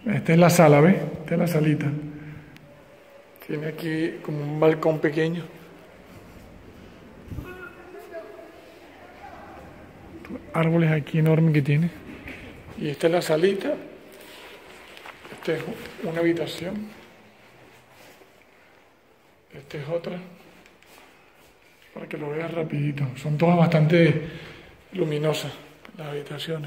Esta es la sala, ¿ves? Esta es la salita. Tiene aquí como un balcón pequeño. Árboles aquí enormes que tiene. Y esta es la salita. Esta es una habitación. Esta es otra. Para que lo veas rapidito. Son todas bastante luminosas las habitaciones.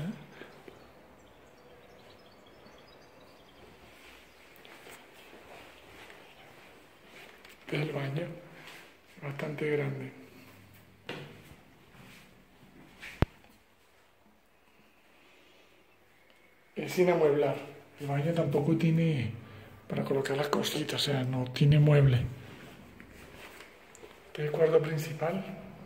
Este es el baño. Bastante grande. Es sin amueblar. El baño tampoco tiene para colocar las cositas, o sea, no tiene mueble. Este es el cuarto principal.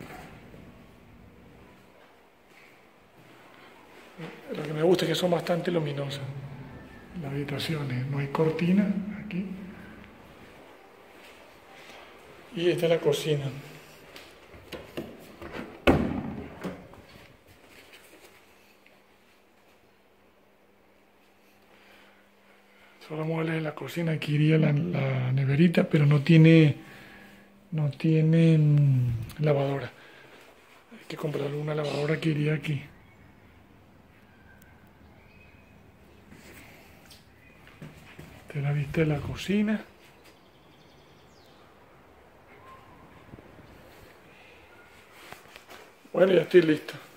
Lo que me gusta es que son bastante luminosas las habitaciones. No hay cortina aquí. Y esta es la cocina. Solo muebles de la cocina. Aquí iría la neverita, pero no tiene lavadora. Hay que comprar una lavadora que iría aquí. Esta es la vista de la cocina. Bueno, ya estoy listo.